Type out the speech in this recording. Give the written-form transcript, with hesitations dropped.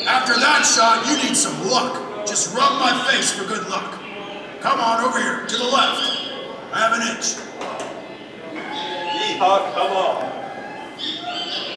After that shot, you need some luck. Just rub my face for good luck. Come on, over here, to the left. I have an inch. Yeehaw, come on.